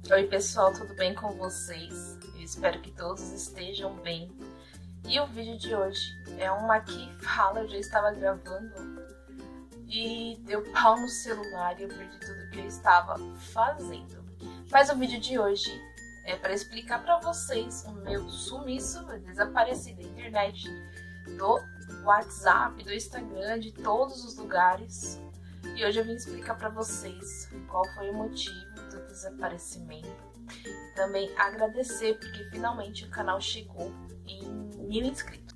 Oi pessoal, tudo bem com vocês? Eu espero que todos estejam bem. E o vídeo de hoje é uma que fala, eu já estava gravando e deu pau no celular e eu perdi tudo que eu estava fazendo. Mas o vídeo de hoje é para explicar para vocês o meu sumiço, eu desapareci da internet, do WhatsApp, do Instagram, de todos os lugares. E hoje eu vim explicar para vocês qual foi o motivo do desaparecimento. E também agradecer porque finalmente o canal chegou em 1000 inscritos.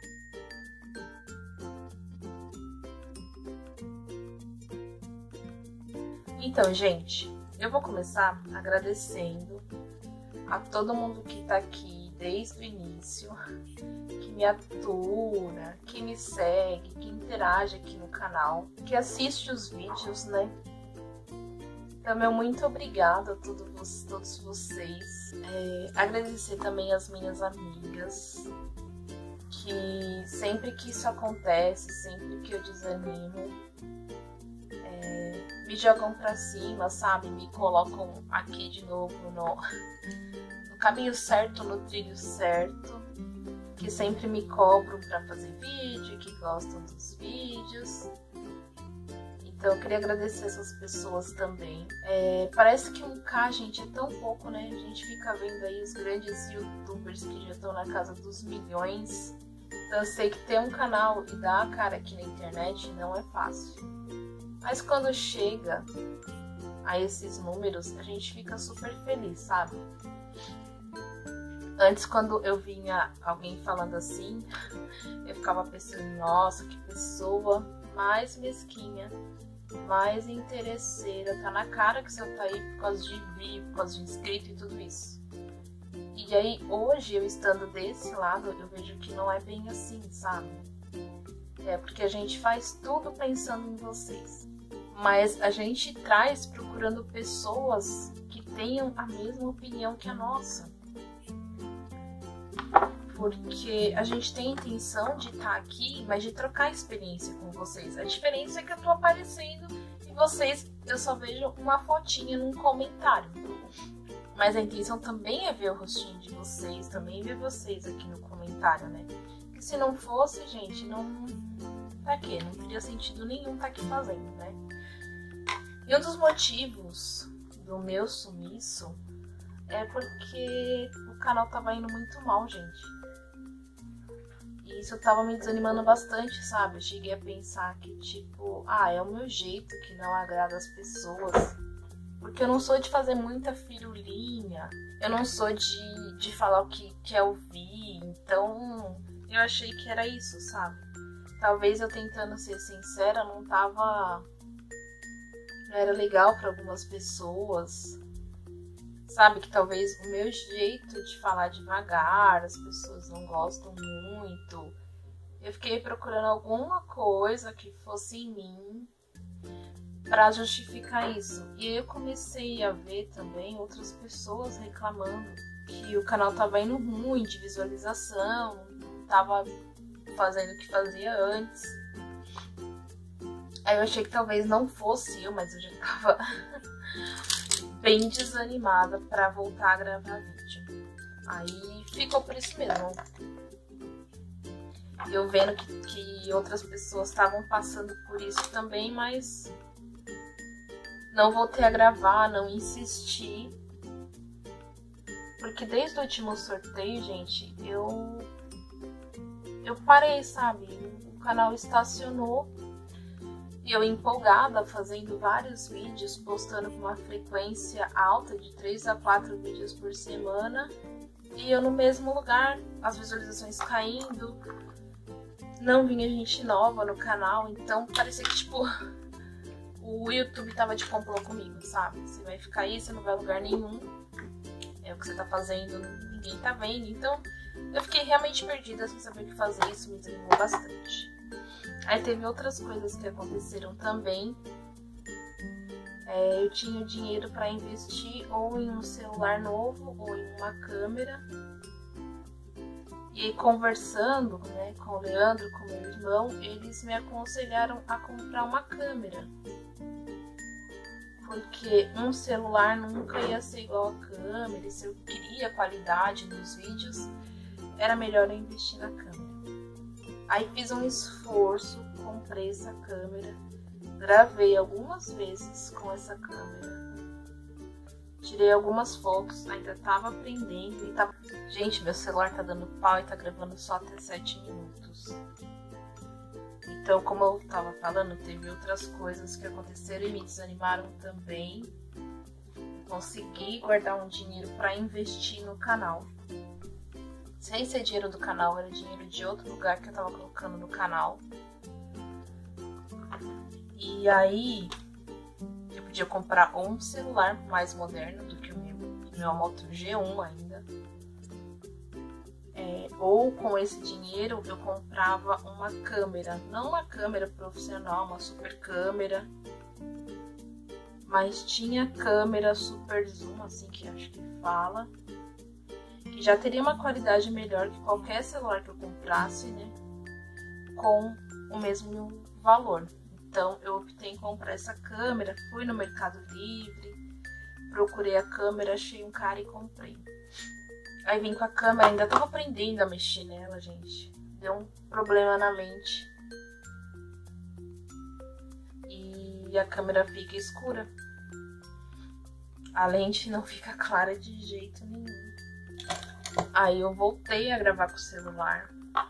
Então, gente, eu vou começar agradecendo a todo mundo que tá aqui desde o início, que me atura, que me segue, que interage aqui no canal, que assiste os vídeos, né? Então, meu muito obrigada a todos vocês. Agradecer também as minhas amigas, que sempre que isso acontece, sempre que eu desanimo, me jogam pra cima, sabe? Me colocam aqui de novo no caminho certo, no trilho certo, que sempre me cobram pra fazer vídeo, que gostam dos vídeos. Então eu queria agradecer essas pessoas também. Parece que 1K, gente, é tão pouco, né? A gente fica vendo aí os grandes youtubers que já estão na casa dos milhões. Então eu sei que ter um canal e dar a cara aqui na internet não é fácil. Mas quando chega a esses números, a gente fica super feliz, sabe? Antes, quando eu vinha alguém falando assim, eu ficava pensando, nossa, que pessoa mais mesquinha, mais interesseira. Tá na cara que você tá aí por causa de vídeo, por causa de inscrito e tudo isso. E aí, hoje, eu estando desse lado, eu vejo que não é bem assim, sabe? Porque a gente faz tudo pensando em vocês. Mas a gente traz procurando pessoas que tenham a mesma opinião que a nossa. Porque a gente tem a intenção de estar aqui, mas de trocar experiência com vocês. A diferença é que eu tô aparecendo e vocês, eu só vejo uma fotinha num comentário. Mas a intenção também é ver o rostinho de vocês, também ver vocês aqui no comentário, né? Porque se não fosse, gente, não... Pra quê? Não teria sentido nenhum estar aqui fazendo, né? E um dos motivos do meu sumiço é porque o canal tava indo muito mal, gente. E isso tava me desanimando bastante, sabe? Eu cheguei a pensar que, tipo, é o meu jeito que não agrada as pessoas. Porque eu não sou de fazer muita firulinha, eu não sou de falar o que quer ouvir. Então, eu achei que era isso, sabe? Talvez eu tentando ser sincera não era legal para algumas pessoas, sabe? Que talvez o meu jeito de falar devagar, as pessoas não gostam muito. Eu fiquei procurando alguma coisa que fosse em mim para justificar isso. E eu comecei a ver também outras pessoas reclamando que o canal tava indo ruim de visualização, não tava fazendo o que fazia antes. Aí eu achei que talvez não fosse eu, mas eu já tava bem desanimada pra voltar a gravar vídeo. Aí ficou por isso mesmo. Eu vendo que outras pessoas estavam passando por isso também, mas não voltei a gravar, não insisti. Porque desde o último sorteio, gente, eu parei, sabe? O canal estacionou. E eu empolgada, fazendo vários vídeos, postando com uma frequência alta de 3 a 4 vídeos por semana. E eu no mesmo lugar, as visualizações caindo, não vinha gente nova no canal, então parecia que, tipo, o YouTube tava de complô comigo, sabe? Você vai ficar aí, você não vai a lugar nenhum, o que você tá fazendo, ninguém tá vendo. Então, eu fiquei realmente perdida sem saber o que fazer, isso me desanimou bastante. Aí teve outras coisas que aconteceram também. Eu tinha dinheiro para investir ou em um celular novo ou em uma câmera. E aí, conversando, né, com o Leandro, com meu irmão, eles me aconselharam a comprar uma câmera. porque um celular nunca ia ser igual a câmera, e se eu queria qualidade nos vídeos, era melhor eu investir na câmera. Aí fiz um esforço, comprei essa câmera, gravei algumas vezes com essa câmera, tirei algumas fotos, ainda tava aprendendo e tava... Gente, meu celular tá dando pau e tá gravando só até 7 minutos. Então, como eu tava falando, teve outras coisas que aconteceram e me desanimaram também. Consegui guardar um dinheiro para investir no canal. Sem ser dinheiro do canal, era dinheiro de outro lugar que eu tava colocando no canal. E aí, eu podia comprar um celular mais moderno do que o meu é uma Moto G1 ainda. Ou com esse dinheiro eu comprava uma câmera, não uma câmera profissional, uma super câmera, mas tinha câmera super zoom, assim que acho que fala, que já teria uma qualidade melhor que qualquer celular que eu comprasse, né, com o mesmo valor. Então eu optei em comprar essa câmera, fui no Mercado Livre, procurei a câmera, achei um cara e comprei. Aí vim com a câmera, ainda tava aprendendo a mexer nela, gente. Deu um problema na lente. E a câmera fica escura. A lente não fica clara de jeito nenhum. Aí eu voltei a gravar com o celular.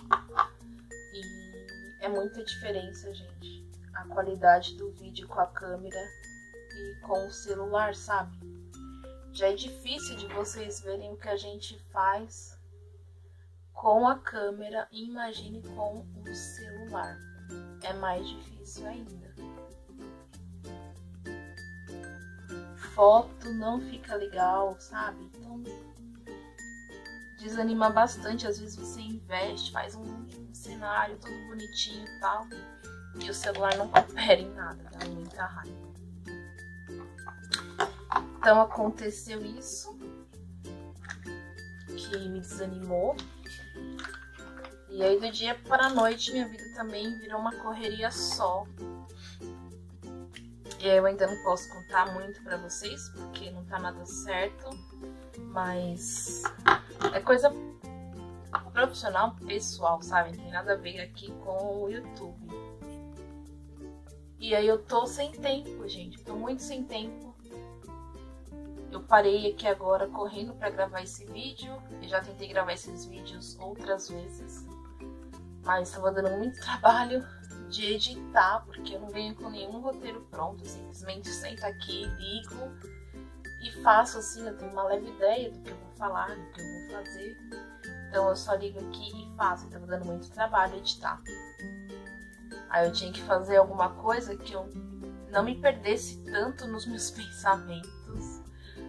E é muita diferença, gente. A qualidade do vídeo com a câmera e com o celular, sabe? Já é difícil de vocês verem o que a gente faz com a câmera, imagine com o celular. É mais difícil ainda. Foto não fica legal, sabe? Então desanima bastante. Às vezes você investe, faz um cenário todo bonitinho e tal, e o celular não coopera em nada, dá muita raiva. Então aconteceu isso, que me desanimou. E aí do dia para a noite minha vida também virou uma correria só. E eu ainda não posso contar muito pra vocês, porque não tá nada certo. Mas é coisa profissional, pessoal, sabe? Não tem nada a ver aqui com o YouTube. E aí eu tô sem tempo, gente. Tô muito sem tempo. Eu parei aqui agora correndo pra gravar esse vídeo. Eu já tentei gravar esses vídeos outras vezes, mas estava dando muito trabalho de editar, porque eu não venho com nenhum roteiro pronto. Eu simplesmente sento aqui, ligo e faço assim. Eu tenho uma leve ideia do que eu vou falar, do que eu vou fazer. Então eu só ligo aqui e faço. Estava dando muito trabalho editar. Aí eu tinha que fazer alguma coisa que eu não me perdesse tanto nos meus pensamentos,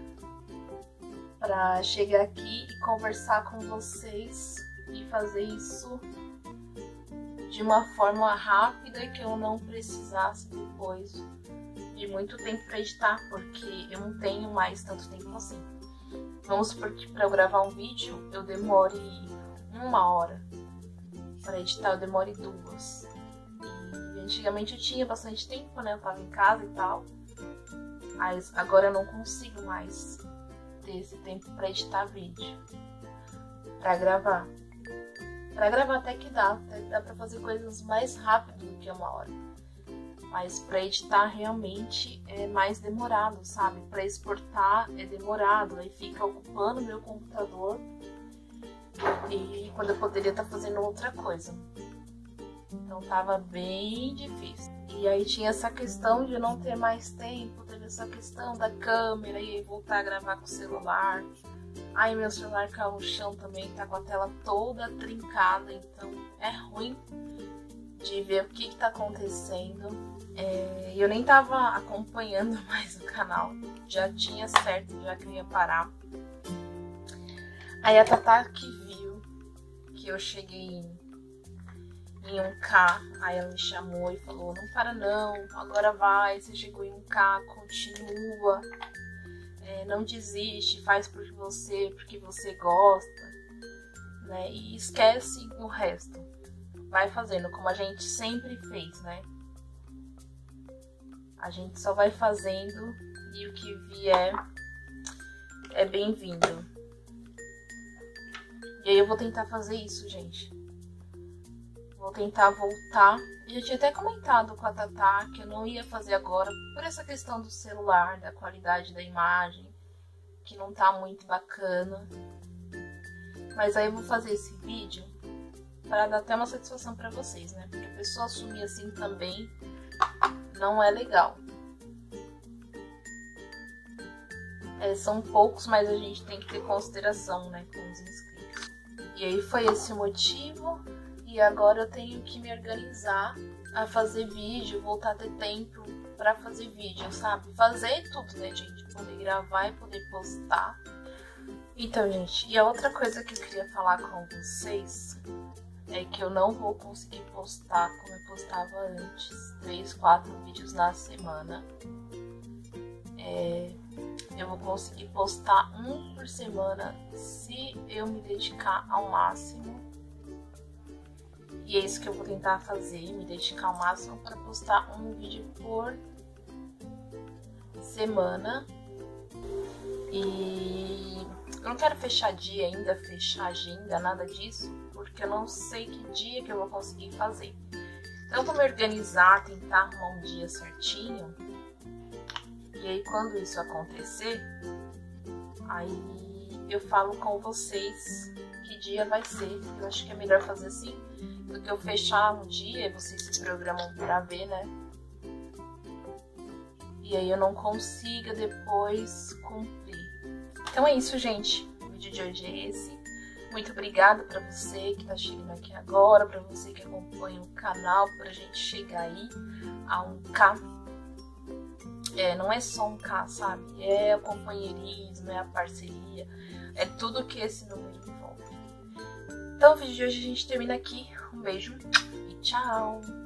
para chegar aqui e conversar com vocês e fazer isso de uma forma rápida, que eu não precisasse depois de muito tempo para editar, porque eu não tenho mais tanto tempo assim. Vamos supor que para eu gravar um vídeo eu demore 1 hora, para editar eu demore 2. E antigamente eu tinha bastante tempo, né? Eu tava em casa e tal, mas agora eu não consigo mais ter esse tempo para editar vídeo, para gravar. Para gravar até que dá para fazer coisas mais rápido do que 1 hora. Mas para editar realmente é mais demorado, sabe? Para exportar é demorado, aí fica ocupando meu computador e quando eu poderia estar fazendo outra coisa. Então tava bem difícil. E aí tinha essa questão de não ter mais tempo, teve essa questão da câmera e voltar a gravar com o celular. Aí meu celular caiu no chão também, tá com a tela toda trincada, então é ruim de ver o que tá acontecendo. E eu nem tava acompanhando mais o canal, já tinha certo, já que eu ia parar. Aí a Tatá que viu que eu cheguei em 1K, aí ela me chamou e falou: não para não, agora vai, você chegou em 1K, continua. Não desiste, faz porque você gosta, né? E esquece o resto. Vai fazendo como a gente sempre fez, né? A gente só vai fazendo E o que vier é bem-vindo. E aí eu vou tentar fazer isso, gente. Vou tentar voltar. Eu tinha até comentado com a Tatá que eu não ia fazer agora por essa questão do celular, da qualidade da imagem, que não tá muito bacana. Mas aí eu vou fazer esse vídeo para dar até uma satisfação para vocês, né? Porque a pessoa assumir assim também não é legal. São poucos, mas a gente tem que ter consideração, né, com os inscritos. E aí foi esse o motivo. E agora eu tenho que me organizar a fazer vídeo, voltar a ter tempo pra fazer vídeo, sabe? Fazer tudo, né, gente? Poder gravar e poder postar. Então, gente, e a outra coisa que eu queria falar com vocês é que eu não vou conseguir postar como eu postava antes, 3, 4 vídeos na semana. Eu vou conseguir postar um por semana se eu me dedicar ao máximo. E é isso que eu vou tentar fazer, me dedicar ao máximo para postar um vídeo por semana. E eu não quero fechar dia ainda, fechar agenda, nada disso, porque eu não sei que dia que eu vou conseguir fazer. Então eu vou me organizar, tentar arrumar um dia certinho. E aí quando isso acontecer, aí eu falo com vocês que dia vai ser. Eu acho que é melhor fazer assim do que eu fechar um dia e vocês se programam pra ver, né? E aí eu não consiga depois cumprir. Então é isso, gente. O vídeo de hoje é esse. Muito obrigada pra você que tá chegando aqui agora, pra você que acompanha o canal, pra gente chegar aí a 1K. Não é só 1K, sabe? É o companheirismo, é a parceria, é tudo que esse número envolve. Então o vídeo de hoje a gente termina aqui. Um beijo e tchau!